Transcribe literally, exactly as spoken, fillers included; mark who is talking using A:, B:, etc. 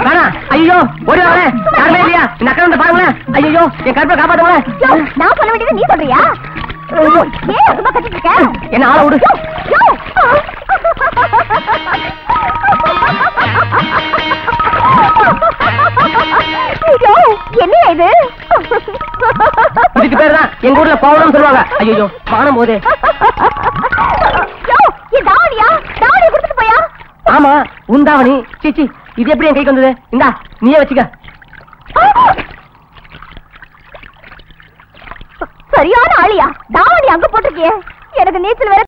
A: வேணா. ஐயோ ஓடி வாங்க. யாருமே இல்லையா? இந்த அக்கா வந்து பாருங்களேன். ஐயோ என் கருப்பை காப்பாத்துங்களேன்.
B: நான் சொல்ல வேண்டியது நீ சொல்றியா? ஏன் சும்மா கட்டிட்டு இருக்க?
A: என்ன ஆள விடு.
B: என்ன இது?
A: இதுக்கு பேர் தான் எங்க ஊர்ல பவுனம் சொல்லுவாங்க. ஐயோ காணும் போதே.
B: தாவணியா? தாவணியை கொடுத்துட்டு போயா?
A: ஆமா உன் தாவணி. சீச்சி இது எப்படி என் கைக்கு வந்தது? இந்தா நீயே வச்சுக்க.
B: சரியான ஆளியா? தாவணி அங்க போட்டிருக்கியே. எனக்கு நீச்சல் வேற